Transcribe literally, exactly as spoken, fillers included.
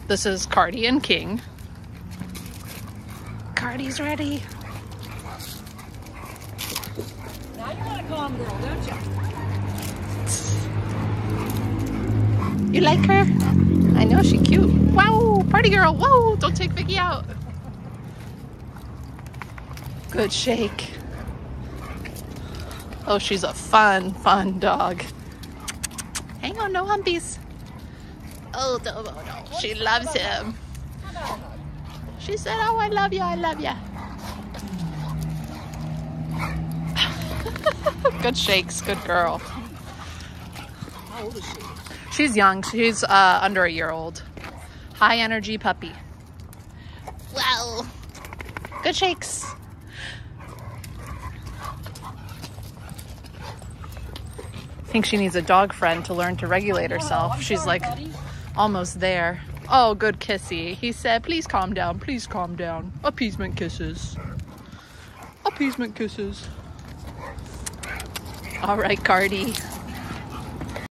This is Cardi and King. Cardi's ready. Now you want a calm girl, don't you? You like her? I know, she's cute. Wow, party girl. Whoa, don't take Vicky out. Good shake. Oh, she's a fun, fun dog. Hang on, no humpies. Oh, no, no, no. She loves him. She said, oh, I love you, I love you. Good shakes, good girl. How old is she? She's young. She's uh, under a year old. High energy puppy. Wow. Good shakes. I think she needs a dog friend to learn to regulate herself. She's like almost there. Oh, good kissy. He said, please calm down. Please calm down. Appeasement kisses. Appeasement kisses. All right, Cardi.